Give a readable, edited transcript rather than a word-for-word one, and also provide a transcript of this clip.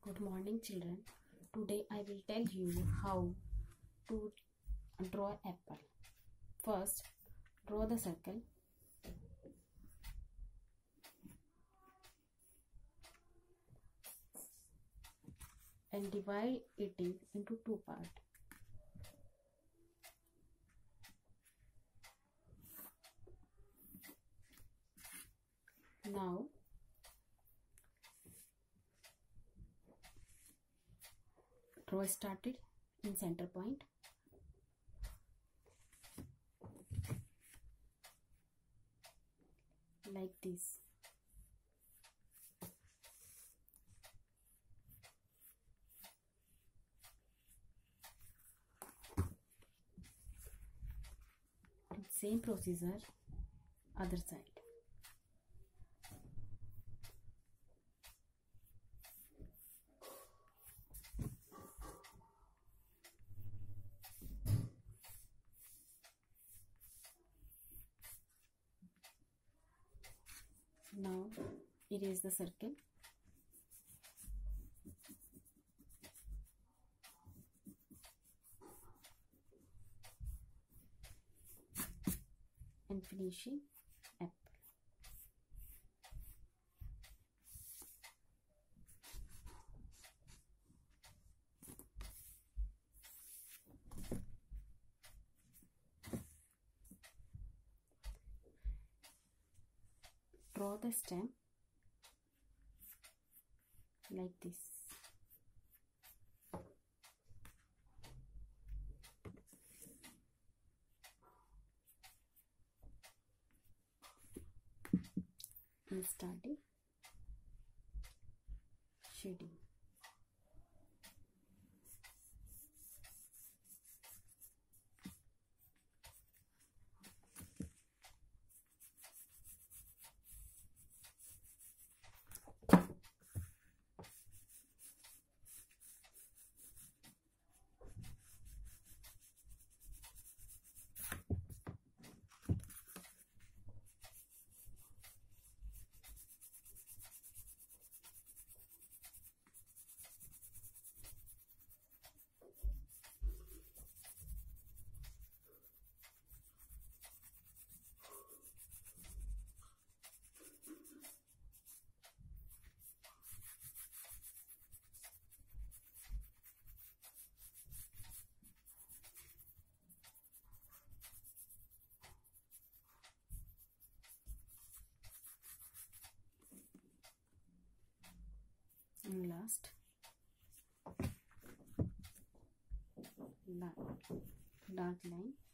Good morning, children. Today I will tell you how to draw apple. First, draw the circle. And divide it into two parts. Now, draw started in center point. Like this. Same procedure, other side. Now erase the circle. And finishing apple. Draw the stem like this. And starting shading. And last dark line.